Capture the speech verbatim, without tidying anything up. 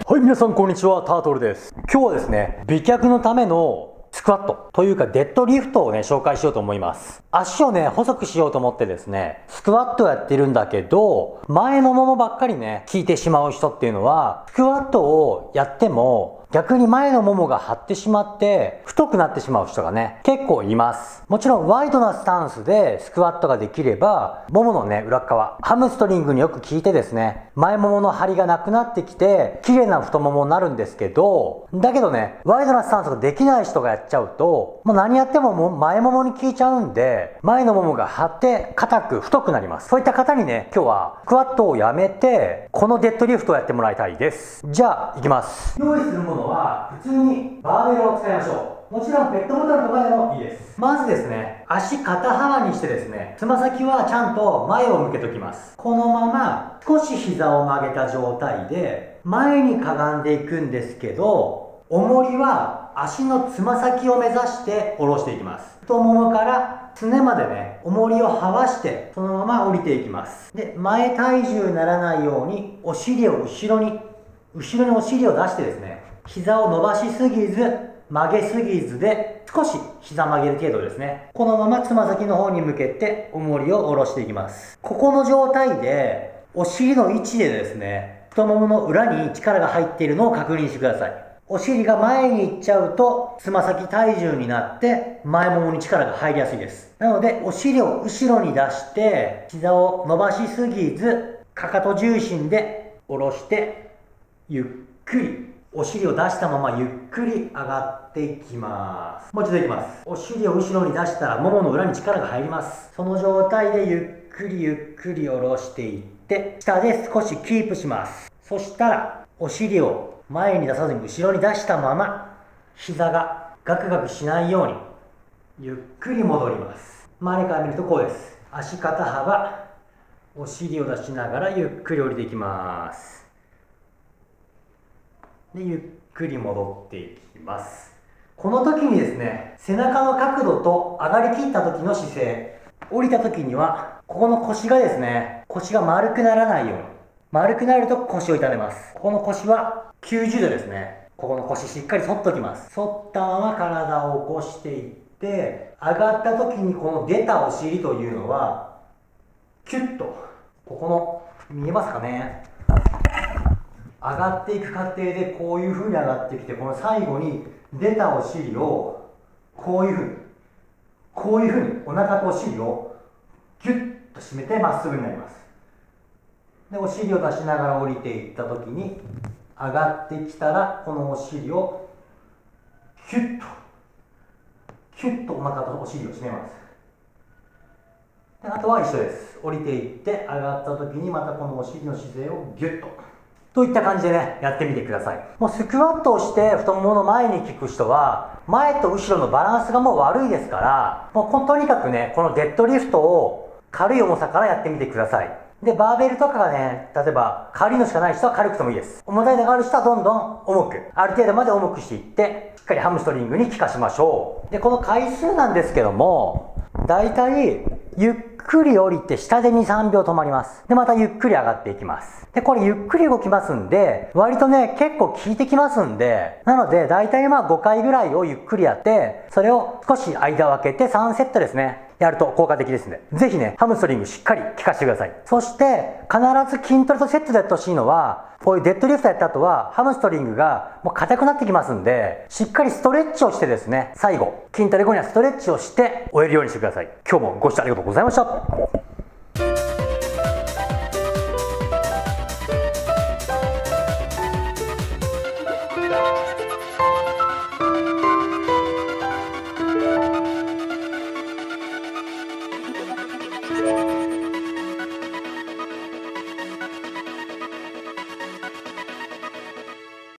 はい、皆さんこんにちは、タートルです。今日はですね、美脚のためのスクワットというかデッドリフトをね、紹介しようと思います。足をね、細くしようと思ってですね、スクワットをやってるんだけど、前もももばっかりね、効いてしまう人っていうのは、スクワットをやっても、逆に前のももが張ってしまって太くなってしまう人がね結構います。もちろんワイドなスタンスでスクワットができればもものね裏側ハムストリングによく効いてですね前ももの張りがなくなってきて綺麗な太ももになるんですけど、だけどねワイドなスタンスができない人がやっちゃうともう何やってももう前ももに効いちゃうんで前のももが張って硬く太くなります。そういった方にね今日はスクワットをやめてこのデッドリフトをやってもらいたいです。じゃあいきます。用意するものは普通にバーベルを使いましょう。もちろんペットボトルとかでもいいです。まずですね、足肩幅にしてですね、つま先はちゃんと前を向けときます。このまま少し膝を曲げた状態で前にかがんでいくんですけど、重りは足のつま先を目指して下ろしていきます。太ももからすねまでね、重りをはわしてそのまま降りていきます。で、前体重にならないようにお尻を後ろに後ろにお尻を出してですね、膝を伸ばしすぎず曲げすぎずで少し膝曲げる程度ですね。このままつま先の方に向けて重りを下ろしていきます。ここの状態でお尻の位置でですね、太ももの裏に力が入っているのを確認してください。お尻が前に行っちゃうとつま先体重になって前ももに力が入りやすいです。なのでお尻を後ろに出して膝を伸ばしすぎずかかと重心で下ろしてゆっくりお尻を出したままゆっくり上がっていきます。もう一度いきます。お尻を後ろに出したらももの裏に力が入ります。その状態でゆっくりゆっくり下ろしていって下で少しキープします。そしたらお尻を前に出さずに後ろに出したまま膝がガクガクしないようにゆっくり戻ります。周りから見るとこうです。足肩幅お尻を出しながらゆっくり降りていきます。でゆっくり戻っていきます。この時にですね、背中の角度と上がりきった時の姿勢、降りた時にはここの腰がですね、腰が丸くならないように、丸くなると腰を痛めます。ここの腰はきゅうじゅうどですね。ここの腰しっかり反っときます。反ったまま体を起こしていって上がった時にこの出たお尻というのはキュッとここの見えますかね、上がっていく過程でこういう風に上がってきて、この最後に出たお尻をこういう風にこういう風にお腹とお尻をギュッと締めてまっすぐになります。でお尻を出しながら降りていった時に上がってきたらこのお尻をキュッとキュッとお腹とお尻を締めます。であとは一緒です。降りていって上がった時にまたこのお尻の姿勢をギュッとといった感じでね、やってみてください。もうスクワットをして太ももの前に効く人は、前と後ろのバランスがもう悪いですから、もうとにかくね、このデッドリフトを軽い重さからやってみてください。で、バーベルとかがね、例えば軽いのしかない人は軽くてもいいです。重たいのがある人はどんどん重く、ある程度まで重くしていって、しっかりハムストリングに効かしましょう。で、この回数なんですけども、だいたいゆっくり降りて下でに、さんびょう止まります。で、またゆっくり上がっていきます。で、これゆっくり動きますんで、割とね、結構効いてきますんで、なので、だいたいまあごかいぐらいをゆっくりやって、それを少し間を空けてさんセットですね。やると効果的ですので、ぜひね、ハムストリングしっかり効かせてください。そして、必ず筋トレとセットでやってほしいのは、こういうデッドリフトやった後は、ハムストリングがもう硬くなってきますんで、しっかりストレッチをしてですね、最後、筋トレ後にはストレッチをして終えるようにしてください。今日もご視聴ありがとうございました。 you